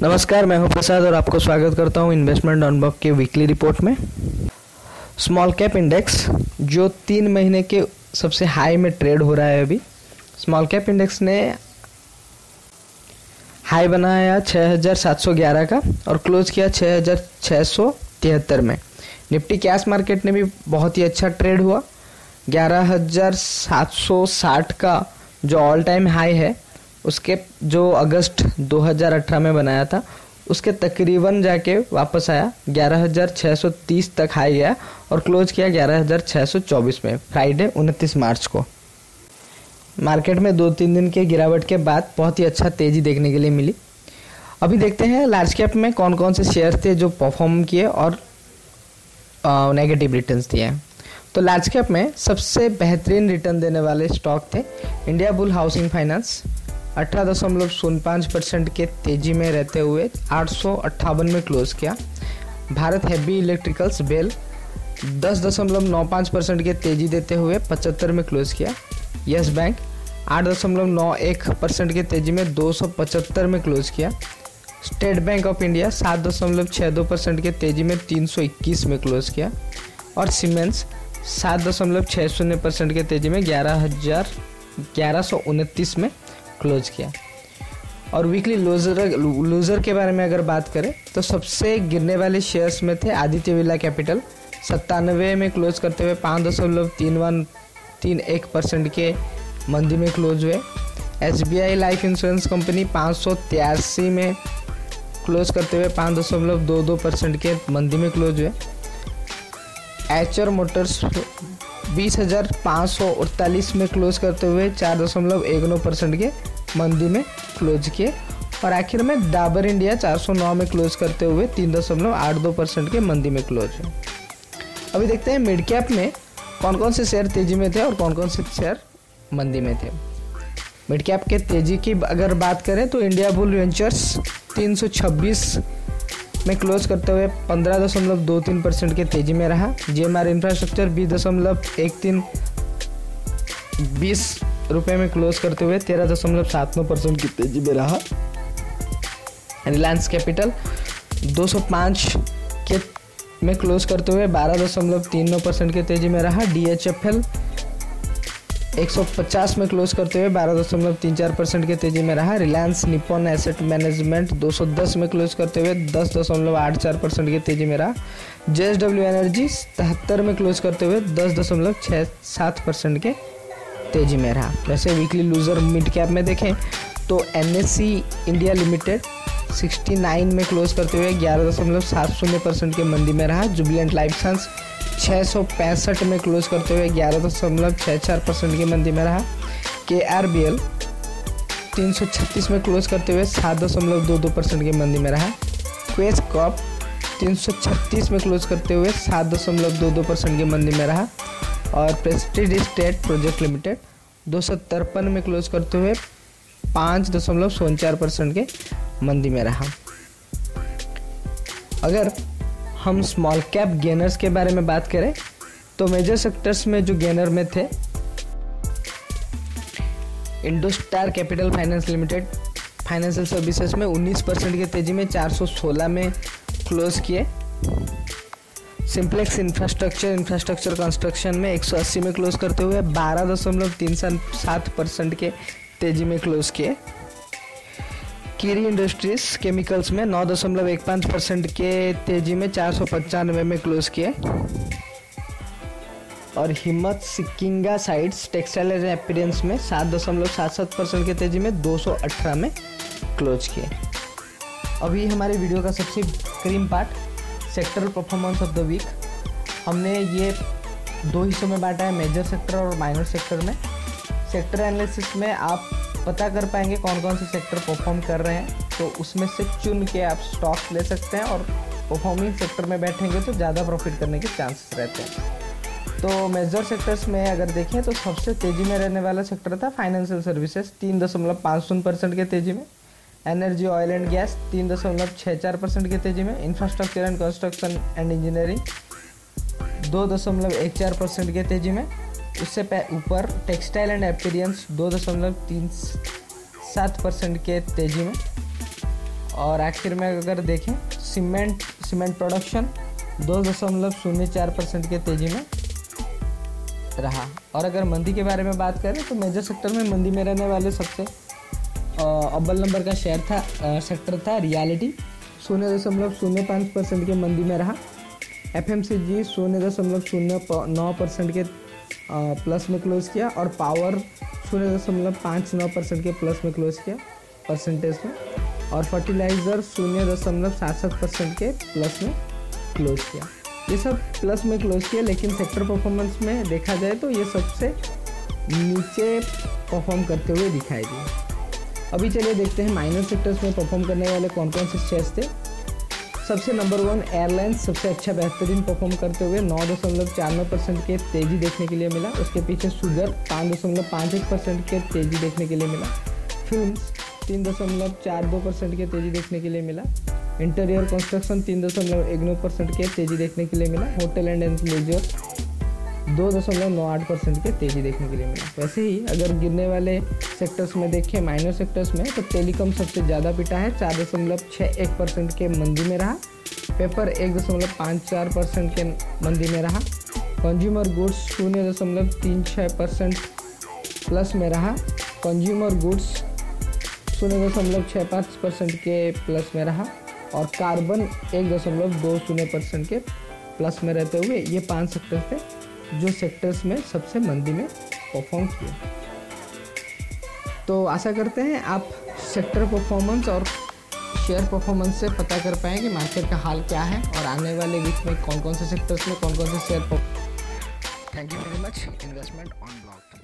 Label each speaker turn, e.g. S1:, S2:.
S1: नमस्कार, मैं हूं प्रसाद और आपको स्वागत करता हूं इन्वेस्टमेंट अनब्लॉक के वीकली रिपोर्ट में। स्मॉल कैप इंडेक्स जो 3 महीने के सबसे हाई में ट्रेड हो रहा है, अभी स्मॉल कैप इंडेक्स ने हाई बनाया 6711 का और क्लोज किया 6673 में। निफ्टी कैश मार्केट ने भी बहुत ही अच्छा ट्रेड हुआ। 11760 का जो ऑल टाइम हाई है, उसके जो अगस्त 2018 में बनाया था, उसके तकरीबन जाके वापस आया 11630 तक हाई गया और क्लोज किया 11624 में फ्राइडे 29 मार्च को। मार्केट में 2-3 दिन के गिरावट के बाद बहुत ही अच्छा तेजी देखने के लिए मिली। अभी देखते हैं लार्ज कैप में कौन कौन से शेयर थे जो परफॉर्म किए और नेगेटिव रिटर्न्स दिए हैं। तो लार्ज कैप में सबसे बेहतरीन रिटर्न देने वाले स्टॉक थे इंडिया बुल हाउसिंग फाइनेंस 18.05% के तेजी में रहते हुए 858 में क्लोज किया। भारत हेवी इलेक्ट्रिकल्स बेल 10.95% के तेजी देते हुए 75 में क्लोज किया। यस बैंक 8.91% के तेजी में 275 में क्लोज किया। स्टेट बैंक ऑफ इंडिया 7.62% के तेजी में 321 में क्लोज किया और सीमेंस 7.60% के तेजी में 1129 में क्लोज किया। और वीकली लूजर के बारे में अगर बात करें तो सबसे गिरने वाले शेयर्स में थे आदित्य बिरला कैपिटल 97 में क्लोज करते हुए 5.31% के मंदी में क्लोज हुए। SBI लाइफ इंश्योरेंस कंपनी 583 में क्लोज करते हुए 5.22% के मंदी में क्लोज हुए। एचर मोटर्स 20,548 में क्लोज करते हुए 4.19% के मंदी में क्लोज किए। और आखिर में डाबर इंडिया 409 में क्लोज करते हुए 3.82% के मंदी में क्लोज हुए। अभी देखते हैं मिड कैप में कौन कौन से शेयर तेजी में थे और कौन कौन से शेयर मंदी में थे। मिड कैप के तेजी की अगर बात करें तो इंडिया बुल वेंचर्स 326 में क्लोज करते हुए 15.23% के तेजी में रहा। GMR इंफ्रास्ट्रक्चर 20 रुपये में क्लोज करते हुए 13.79% की तेजी में रहा। रिलायंस कैपिटल 205 के में क्लोज करते हुए 12.39% के तेजी में रहा। DHFL 150 में क्लोज करते हुए 12.34% के तेजी में रहा। रिलायंस निप्पॉन एसेट मैनेजमेंट 210 में क्लोज करते हुए 10.84% के तेजी में रहा। JSW एनर्जी 77 में क्लोज करते हुए 10.67% के तेजी में रहा। वैसे वीकली लूजर मिड कैप में देखें तो NSE इंडिया लिमिटेड 69 में क्लोज करते हुए 11.70% के मंदी में रहा। जुबिलेंट लाइफ साइंस 665 में क्लोज करते हुए 11.64% की मंदी में रहा। KRBL 336 में क्लोज करते हुए 7.22% की मंदी में रहा। क्वेस कॉप 336 में क्लोज करते हुए 7.22% की मंदी में रहा। और प्रेस्टीज स्टेट प्रोजेक्ट लिमिटेड 253 में क्लोज करते हुए 5.04% के मंदी में रहा। अगर हम स्मॉल कैप गेनर्स के बारे में बात करें तो मेजर सेक्टर्स में जो गेनर में थे Indostar capital finance limited financial services में 19% की तेजी में 416 में क्लोज किए। सिंप्लेक्स इंफ्रास्ट्रक्चर कंस्ट्रक्शन में 180 में क्लोज करते हुए 12.37% के तेजी में क्लोज किए। कीरी इंडस्ट्रीज केमिकल्स में 9.15% के तेजी में 495 में क्लोज किए। और Himatsingka Seide textile and appearance में 7.77% के तेजी में 218 में क्लोज किए। अभी हमारे वीडियो का सबसे cream part sectoral performance of the week. हमने ये 2 हिस्सों में बांटा है, मेजर सेक्टर और माइनर सेक्टर में। सेक्टर एनालिसिस में आप पता कर पाएंगे कौन कौन से सेक्टर परफॉर्म कर रहे हैं, तो उसमें से चुन के आप स्टॉक्स ले सकते हैं और परफॉर्मिंग सेक्टर में बैठेंगे तो ज़्यादा प्रॉफिट करने के चांसेस रहते हैं। तो मेजर सेक्टर्स में अगर देखें तो सबसे तेज़ी में रहने वाला सेक्टर था फाइनेंशियल सर्विसेज 3.50% के तेज़ी में। एनर्जी ऑयल एंड गैस 3.64% की तेज़ी में। Infrastructure and construction and engineering 2.14% के तेज़ी में। उससे ऊपर टेक्सटाइल एंड अपीयरेंस 2.37% के तेज़ी में। और आखिर में अगर देखें सीमेंट प्रोडक्शन 2.04% के तेजी में रहा। और अगर मंदी के बारे में बात करें तो मेजर सेक्टर में मंदी में रहने वाले सबसे अव्वल नंबर का सेक्टर था रियलिटी, 0.05% के मंदी में रहा। FMCG 0.09% के प्लस में क्लोज किया और पावर 0.59% के प्लस में क्लोज किया परसेंटेज में, और फर्टिलाइज़र 0.67% के प्लस में क्लोज किया। ये सब प्लस में क्लोज किया, लेकिन सेक्टर परफॉर्मेंस में देखा जाए तो ये सबसे नीचे परफॉर्म करते हुए दिखाई दिए। अभी चलिए देखते हैं माइनर सेक्टर्स में परफॉर्म करने वाले कौन कौन से शेयर्स थे। सबसे नंबर 1 एयरलाइंस सबसे अच्छा बेहतरीन परफॉर्म करते हुए 9.49% के तेज़ी देखने के लिए मिला। उसके पीछे शुगर 5.51% के तेज़ी देखने के लिए मिला। फिल्म्स 3.42% के तेज़ी देखने के लिए मिला। इंटीरियर कंस्ट्रक्शन 3.19% के तेज़ी देखने के लिए मिला। होटल एंड लेजर 2.98% के तेज़ी देखने के लिए मिला। वैसे ही अगर गिरने वाले सेक्टर्स में देखें माइनर सेक्टर्स में, तो टेलीकॉम सबसे ज़्यादा पिटा है, 4.61% के मंदी में रहा। पेपर 1.54% के मंदी में रहा। कंज्यूमर गुड्स 0.36% प्लस में रहा। कंज्यूमर गुड्स 0.65% के प्लस में रहा। और कार्बन 1.20% के प्लस में रहते हुए ये 5 सेक्टर थे जो सेक्टर्स में सबसे मंदी में परफॉर्म किए। तो आशा करते हैं आप सेक्टर परफॉर्मेंस और शेयर परफॉर्मेंस से पता कर पाएँ कि मार्केट का हाल क्या है और आने वाले वीक में कौन कौन से सेक्टर्स में कौन कौन से share. Thank you very much. Investment unblocked.